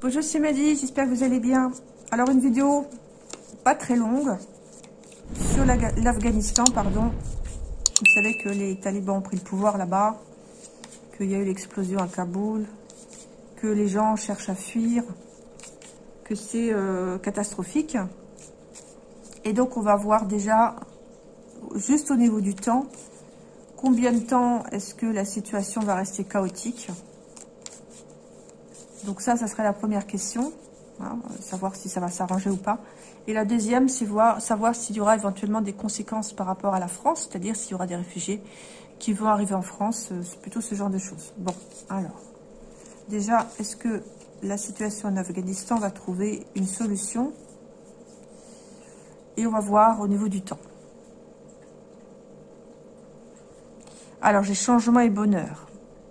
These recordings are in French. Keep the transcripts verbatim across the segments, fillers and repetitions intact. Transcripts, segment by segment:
Bonjour, c'est Mehdi, j'espère que vous allez bien. Alors, une vidéo pas très longue sur l'Afghanistan, pardon. Vous savez que les talibans ont pris le pouvoir là-bas, qu'il y a eu l'explosion à Kaboul, que les gens cherchent à fuir, que c'est euh, catastrophique. Et donc, on va voir déjà, juste au niveau du temps, combien de temps est-ce que la situation va rester chaotique? Donc ça, ça serait la première question, hein, savoir si ça va s'arranger ou pas. Et la deuxième, c'est voir, savoir s'il y aura éventuellement des conséquences par rapport à la France, c'est-à-dire s'il y aura des réfugiés qui vont arriver en France, c'est plutôt ce genre de choses. Bon, alors, déjà, est-ce que la situation en Afghanistan va trouver une solution? Et on va voir au niveau du temps. Alors, j'ai changement et bonheur.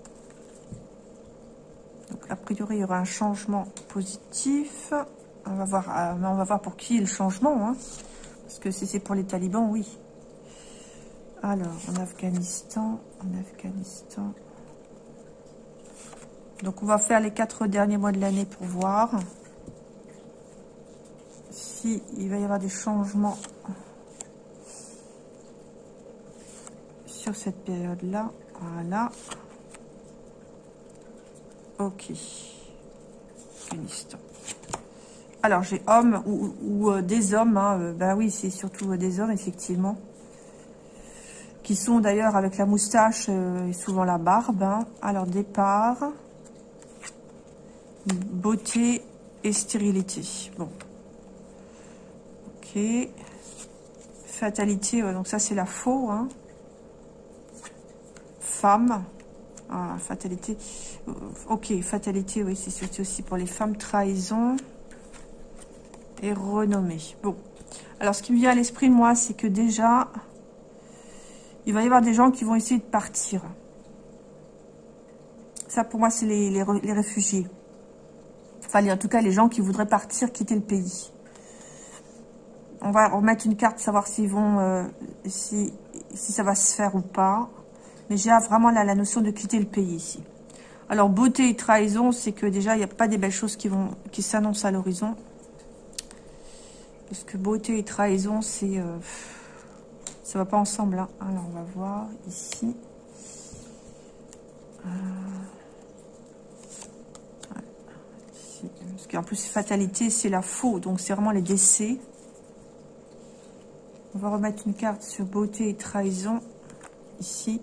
Donc, a priori, il y aura un changement positif. On va voir, euh, on va voir pour qui est le changement. Hein, parce que si c'est pour les talibans, oui. Alors, en Afghanistan, en Afghanistan. Donc, on va faire les quatre derniers mois de l'année pour voir si il va y avoir des changements sur cette période-là. Voilà. Ok. Afghanistan. Alors, j'ai hommes ou, ou euh, des hommes. Hein, euh, ben oui, c'est surtout euh, des hommes, effectivement. Qui sont d'ailleurs avec la moustache euh, et souvent la barbe. Hein. Alors, départ. Beauté et stérilité. Bon. Ok. Fatalité. Ouais, donc, ça, c'est la faux. Hein. Femme. Ah, fatalité. Ok, fatalité, oui, c'est surtout aussi pour les femmes. Trahison et renommée. Bon. Alors, ce qui me vient à l'esprit, moi, c'est que déjà, il va y avoir des gens qui vont essayer de partir. Ça, pour moi, c'est les, les, les réfugiés. Enfin, en tout cas, les gens qui voudraient partir, quitter le pays. On va remettre une carte, savoir s'ils vont, euh, si, si ça va se faire ou pas. Mais j'ai vraiment la, la notion de quitter le pays ici. Alors, beauté et trahison, c'est que déjà, il n'y a pas des belles choses qui vont qui s'annoncent à l'horizon. Parce que beauté et trahison, c'est... Euh, ça va pas ensemble. Hein. Alors, on va voir ici. Euh, ouais, ici. Parce qu'en plus, fatalité, c'est la faux. Donc, c'est vraiment les décès. On va remettre une carte sur beauté et trahison. Ici.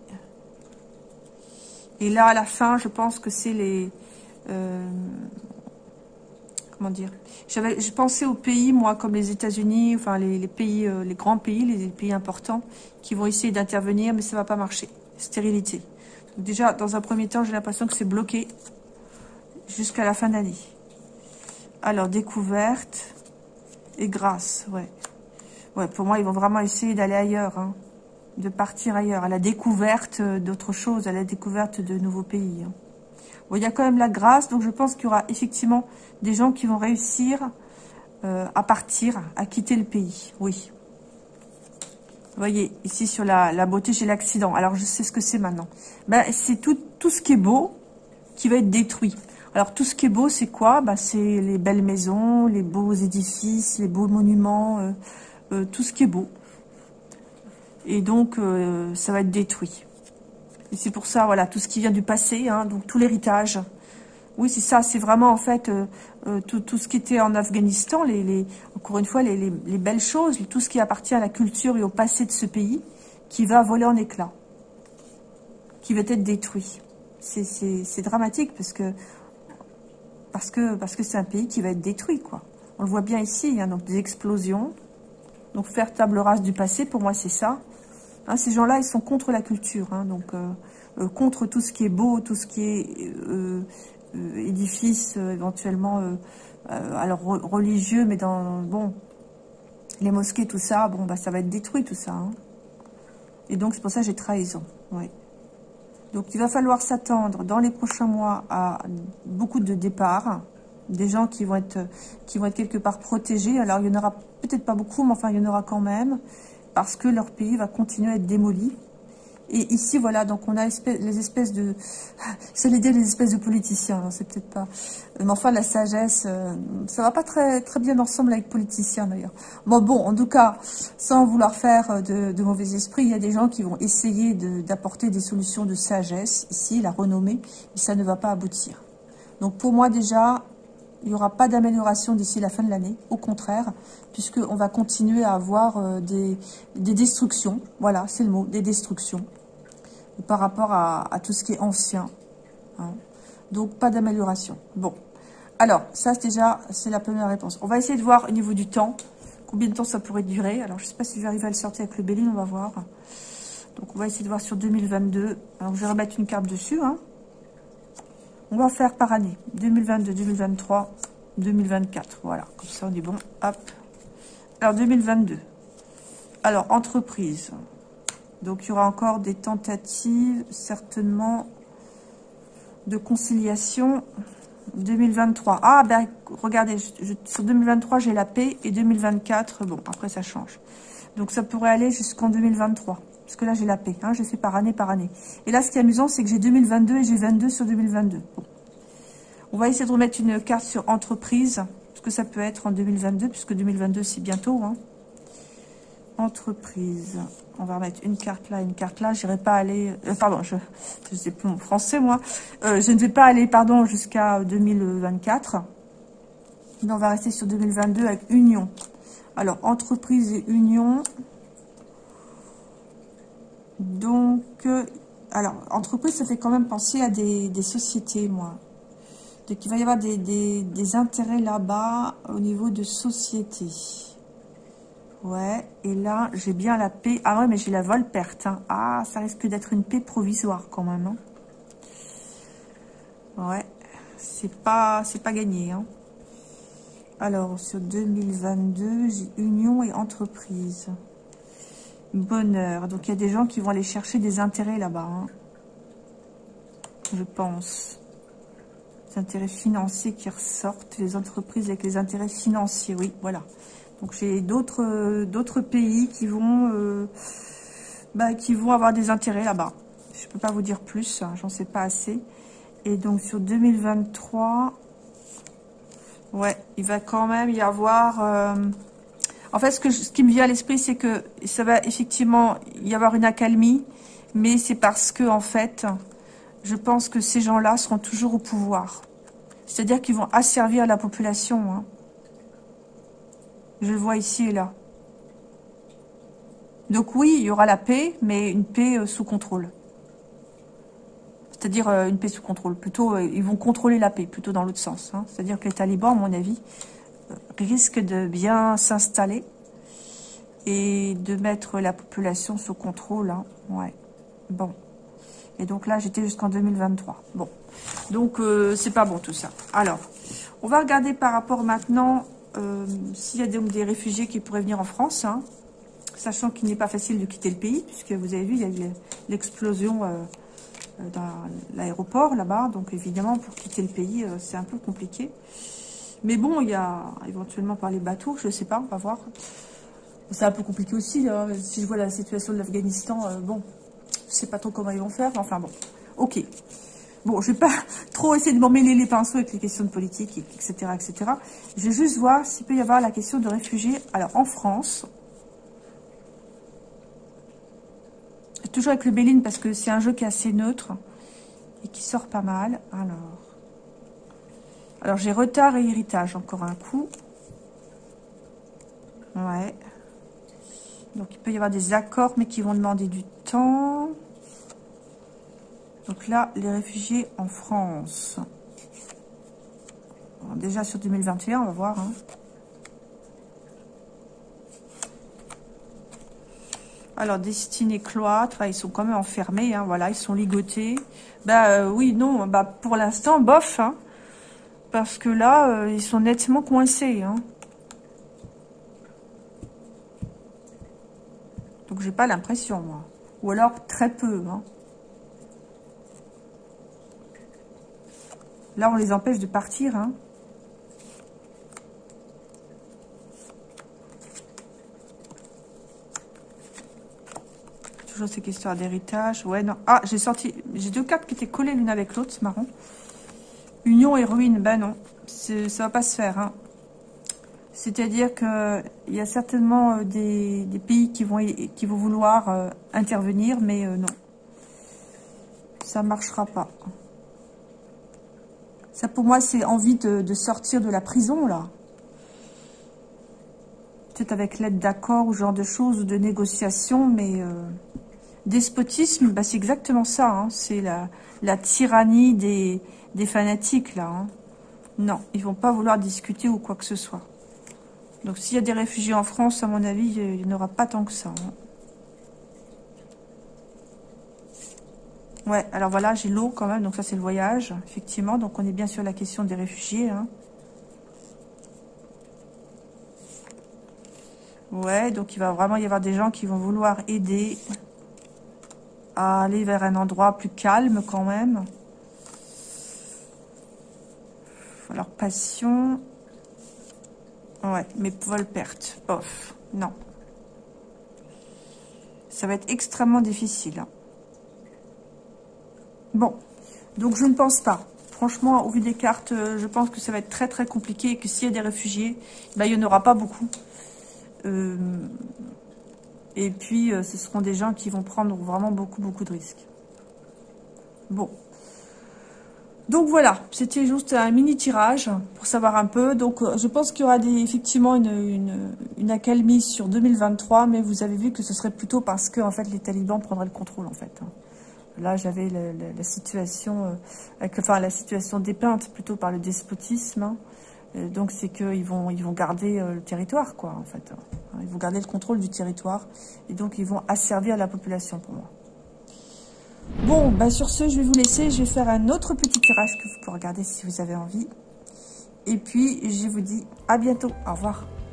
Et là, à la fin, je pense que c'est les... Euh, comment dire? J'avais, je pensais aux pays, moi, comme les États-Unis, enfin, les, les pays, euh, les grands pays, les, les pays importants, qui vont essayer d'intervenir, mais ça ne va pas marcher. Stérilité. Donc déjà, dans un premier temps, j'ai l'impression que c'est bloqué jusqu'à la fin d'année. Alors, découverte et grâce, ouais. Ouais, pour moi, ils vont vraiment essayer d'aller ailleurs, hein. De partir ailleurs, à la découverte d'autres choses, à la découverte de nouveaux pays. Hein. Bon, il y a quand même la grâce, donc je pense qu'il y aura effectivement des gens qui vont réussir euh, à partir, à quitter le pays, oui. Vous voyez, ici sur la, la beauté, j'ai l'accident. Alors, je sais ce que c'est maintenant. Ben, c'est tout, tout ce qui est beau qui va être détruit. Alors, tout ce qui est beau, c'est quoi? Ben, c'est les belles maisons, les beaux édifices, les beaux monuments, euh, euh, tout ce qui est beau. Et donc, euh, ça va être détruit. Et c'est pour ça, voilà, tout ce qui vient du passé, hein, donc tout l'héritage. Oui, c'est ça, c'est vraiment, en fait, euh, euh, tout, tout ce qui était en Afghanistan, les, les, encore une fois, les, les, les belles choses, tout ce qui appartient à la culture et au passé de ce pays, qui va voler en éclats, qui va être détruit. C'est dramatique, parce que parce que parce que c'est un pays qui va être détruit, quoi. On le voit bien ici, hein, donc des explosions. Donc, faire table rase du passé, pour moi, c'est ça. Hein, ces gens-là, ils sont contre la culture, hein, donc euh, euh, contre tout ce qui est beau, tout ce qui est euh, euh, édifice, euh, éventuellement, euh, euh, alors re religieux, mais dans, bon, les mosquées, tout ça, bon, bah, ça va être détruit, tout ça. Hein. Et donc, c'est pour ça que j'ai trahison, ouais. Donc, il va falloir s'attendre dans les prochains mois à beaucoup de départs, des gens qui vont être, qui vont être quelque part protégés. Alors, il y en aura peut-être pas beaucoup, mais enfin, il y en aura quand même, parce que leur pays va continuer à être démoli. Et ici, voilà, donc on a espèce, les espèces de... J'allais dire les espèces de politiciens, non, c'est peut-être pas... Mais enfin, la sagesse, euh, ça va pas très, très bien ensemble avec politiciens, d'ailleurs. Bon, bon, en tout cas, sans vouloir faire de, de mauvais esprit, il y a des gens qui vont essayer d'apporter des solutions de sagesse, ici, la renommée, mais ça ne va pas aboutir. Donc, pour moi, déjà, il n'y aura pas d'amélioration d'ici la fin de l'année, au contraire, puisqu'on va continuer à avoir euh, des, des destructions, voilà, c'est le mot, des destructions, par rapport à, à tout ce qui est ancien. Hein. Donc, pas d'amélioration. Bon, alors, ça, déjà, c'est la première réponse. On va essayer de voir au niveau du temps, combien de temps ça pourrait durer. Alors, je ne sais pas si je vais arriver à le sortir avec le Béline, on va voir. Donc, on va essayer de voir sur deux mille vingt-deux. Alors, je vais remettre une carte dessus, hein. On va faire par année. deux mille vingt-deux, deux mille vingt-trois, deux mille vingt-quatre. Voilà, comme ça, on est bon. Hop. Alors, deux mille vingt-deux. Alors, entreprise. Donc, il y aura encore des tentatives, certainement, de conciliation. deux mille vingt-trois. Ah, ben, regardez, je, je, sur deux mille vingt-trois, j'ai la paix. Et deux mille vingt-quatre, bon, après, ça change. Donc, ça pourrait aller jusqu'en deux mille vingt-trois. Parce que là, j'ai la paix. Hein, j'ai fait par année, par année. Et là, ce qui est amusant, c'est que j'ai deux mille vingt-deux et j'ai vingt-deux sur deux mille vingt-deux. Bon. On va essayer de remettre une carte sur entreprise. Parce que ça peut être en deux mille vingt-deux, puisque deux mille vingt-deux, c'est bientôt. Hein. Entreprise. On va remettre une carte là, une carte là. Je n'irai pas aller... Euh, pardon, je ne sais plus mon français, moi. Euh, je ne vais pas aller, pardon, jusqu'à deux mille vingt-quatre. Mais on va rester sur deux mille vingt-deux avec union. Alors, entreprise et union... Donc, euh, alors, entreprise, ça fait quand même penser à des, des sociétés, moi. Donc, il va y avoir des, des, des intérêts là-bas au niveau de société. Ouais, et là, j'ai bien la paix. Ah ouais, mais j'ai la vol-perte. Hein. Ah, ça risque d'être une paix provisoire quand même. Hein. Ouais, c'est pas, c'est pas gagné. Hein. Alors, sur deux mille vingt-deux, j'ai union et entreprise. Bonheur. Donc, il y a des gens qui vont aller chercher des intérêts là-bas. Hein. Je pense. Les intérêts financiers qui ressortent. Les entreprises avec les intérêts financiers. Oui, voilà. Donc, j'ai d'autres euh, d'autres pays qui vont, euh, bah, qui vont avoir des intérêts là-bas. Je ne peux pas vous dire plus. Hein, j'en sais pas assez. Et donc, sur deux mille vingt-trois... Ouais, il va quand même y avoir... Euh, En fait, ce, que je, ce qui me vient à l'esprit, c'est que ça va effectivement y avoir une accalmie, mais c'est parce que, en fait, je pense que ces gens-là seront toujours au pouvoir. C'est-à-dire qu'ils vont asservir la population. Hein. Je le vois ici et là. Donc oui, il y aura la paix, mais une paix euh, sous contrôle. C'est-à-dire euh, une paix sous contrôle. Plutôt, euh, ils vont contrôler la paix, plutôt dans l'autre sens. Hein. C'est-à-dire que les talibans, à mon avis... risque de bien s'installer et de mettre la population sous contrôle. Hein. Ouais. Bon. Et donc là, j'étais jusqu'en deux mille vingt-trois. Bon. Donc, euh, c'est pas bon tout ça. Alors, on va regarder par rapport maintenant euh, s'il y a donc des réfugiés qui pourraient venir en France. Hein, sachant qu'il n'est pas facile de quitter le pays, puisque vous avez vu, il y a eu l'explosion euh, dans l'aéroport là-bas. Donc, évidemment, pour quitter le pays, euh, c'est un peu compliqué. Mais bon, il y a éventuellement par les bateaux, je ne sais pas, on va voir. C'est un peu compliqué aussi, là. Si je vois la situation de l'Afghanistan, euh, bon, je ne sais pas trop comment ils vont faire, mais enfin bon, ok. Bon, je ne vais pas trop essayer de m'emmêler les pinceaux avec les questions de politique, et cetera, et cetera. Je vais juste voir s'il peut y avoir la question de réfugiés. Alors, en France, toujours avec le Béline, parce que c'est un jeu qui est assez neutre et qui sort pas mal. Alors... Alors, j'ai retard et héritage, encore un coup. Ouais. Donc, il peut y avoir des accords, mais qui vont demander du temps. Donc là, les réfugiés en France. Alors, déjà sur deux mille vingt et un, on va voir. Hein. Alors, destinés cloître, là, ils sont quand même enfermés. Hein, voilà, ils sont ligotés. Bah euh, oui, non, bah pour l'instant, bof, hein. Parce que là, euh, ils sont nettement coincés. Hein. Donc, j'ai pas l'impression, moi. Ou alors, très peu. Hein. Là, on les empêche de partir. Hein. toujours ces questions d'héritage. Ouais, non. Ah, j'ai sorti... J'ai deux cartes qui étaient collées l'une avec l'autre, c'est marrant. Union et ruine, ben non. Ça va pas se faire, hein. C'est-à-dire qu'il y a certainement des, des pays qui vont, qui vont vouloir euh, intervenir, mais euh, non. Ça ne marchera pas. Ça, pour moi, c'est envie de, de sortir de la prison, là. Peut-être avec l'aide d'accords ou ce genre de choses, ou de négociations, mais... Euh, despotisme, bah, c'est exactement ça. Hein. C'est la, la tyrannie des, des fanatiques, là. Hein. Non, ils vont pas vouloir discuter ou quoi que ce soit. Donc, s'il y a des réfugiés en France, à mon avis, il n'y en aura pas tant que ça. Hein. Ouais, alors voilà, j'ai l'eau quand même, donc ça, c'est le voyage, effectivement. Donc, on est bien sur la question des réfugiés. Hein. Ouais, donc il va vraiment y avoir des gens qui vont vouloir aider à aller vers un endroit plus calme, quand même. Alors, passion... Ouais, mais vol perte. Off. Non. Ça va être extrêmement difficile. Hein. Bon. Donc, je ne pense pas. Franchement, au vu des cartes, je pense que ça va être très, très compliqué. Et que s'il y a des réfugiés, ben, il n'y en aura pas beaucoup. Euh, et puis, euh, ce seront des gens qui vont prendre vraiment beaucoup, beaucoup de risques. Bon. Donc voilà, c'était juste un mini tirage pour savoir un peu. Donc je pense qu'il y aura des, effectivement une, une, une accalmie sur deux mille vingt-trois, mais vous avez vu que ce serait plutôt parce que en fait les talibans prendraient le contrôle en fait. Là j'avais la, la, la situation, euh, avec, enfin la situation dépeinte plutôt par le despotisme. Hein. Euh, donc c'est qu'ils vont ils vont garder euh, le territoire quoi en fait. Hein. Ils vont garder le contrôle du territoire et donc ils vont asservir la population pour moi. Bon, bah sur ce, je vais vous laisser. Je vais faire un autre petit tirage que vous pouvez regarder si vous avez envie. Et puis, je vous dis à bientôt. Au revoir.